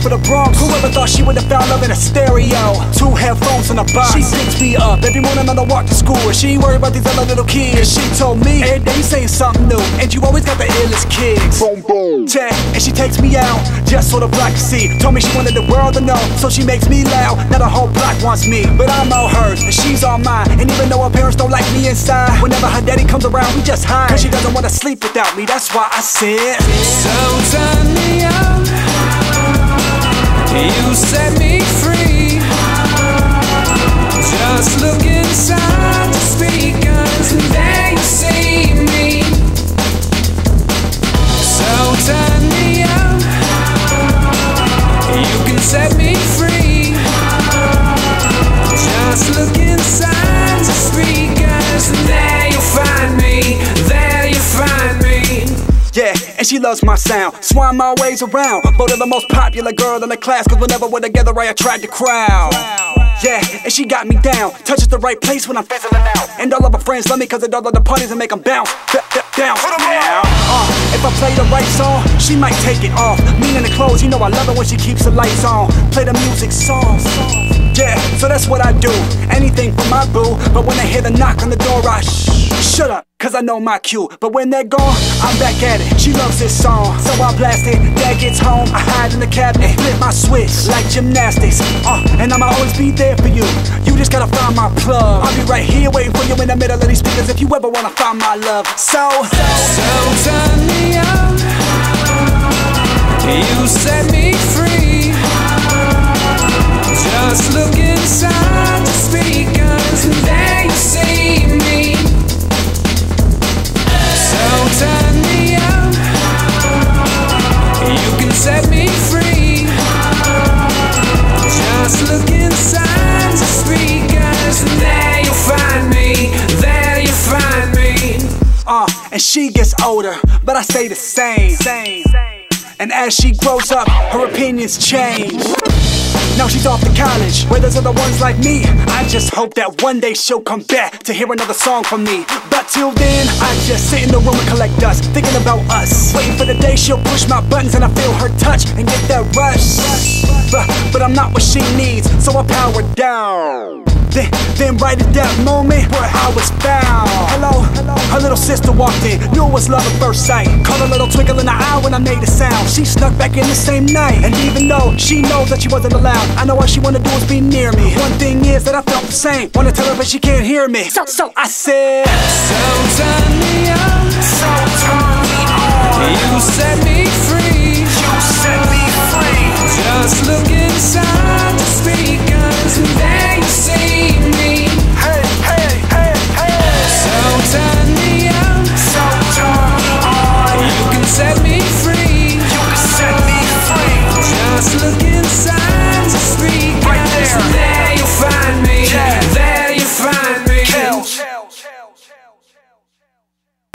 for the Bronx. Whoever thought she would've found love in a stereo? 2 headphones in a box. She picks me up every morning on the walk to school, and she ain't worried about these other little kids. She told me every day you saying something new, and you always got the illest kicks. Boom boom. Check, and she takes me out just so the block can see. Told me she wanted the world to know, so she makes me loud. Now the whole block wants me, but I'm all hers and she's all mine. And even though her parents don't like me inside, whenever her daddy comes around, we just hide. Cause she doesn't wanna sleep without me. That's why I said, so turn me on. You set me free. Just look inside the speakers and there you see me. So turn me on. You can set me free. Just look inside the speakers and there you'll find me. There you'll find me. yeah, and she loves my sound, so I'm always around. Voted the most popular girl in the class, cause whenever we're together I attract the crowd. Yeah, and she got me down, touches the right place when I'm fizzling out. And all of her friends love me cause it all of the parties and make them bounce, down. If I play the right song, she might take it off. Me in the clothes, you know I love it when she keeps the lights on. Play the music soft. Yeah, so that's what I do, anything for my boo. But when I hear the knock on the door, I shut up, cause I know my cue. But when they're gone, I'm back at it. She loves this song, so I blast it. Dad gets home, I hide in the cabinet, flip my switch like gymnastics. And I'ma always be there for you. You just gotta find my plug. I'll be right here waiting for you in the middle of these speakers if you ever wanna find my love. So turn me on. You set me free. Just look inside the speakers and there you see me. So turn me on. You can set me free. Just look inside the speakers and there you'll find me. There you'll find me. And she gets older, but I stay the same. And as she grows up, her opinions change. Now she's off to college, where there's other ones like me. I just hope that one day she'll come back to hear another song from me. But till then, I just sit in the room and collect dust, thinking about us, waiting for the day she'll push my buttons and I feel her touch and get that rush. But I'm not what she needs, so I power down. Then right at that moment where I was found. Hello, her little sister walked in, knew it was love at first sight. Caught a little twinkle in the eye when I made a sound. She snuck back in the same night, and even though she knows that she wasn't allowed, I know all she wanna do is be near me. One thing is that I felt the same, wanna tell her but she can't hear me. So I said, so turn me on. so turn me on. You said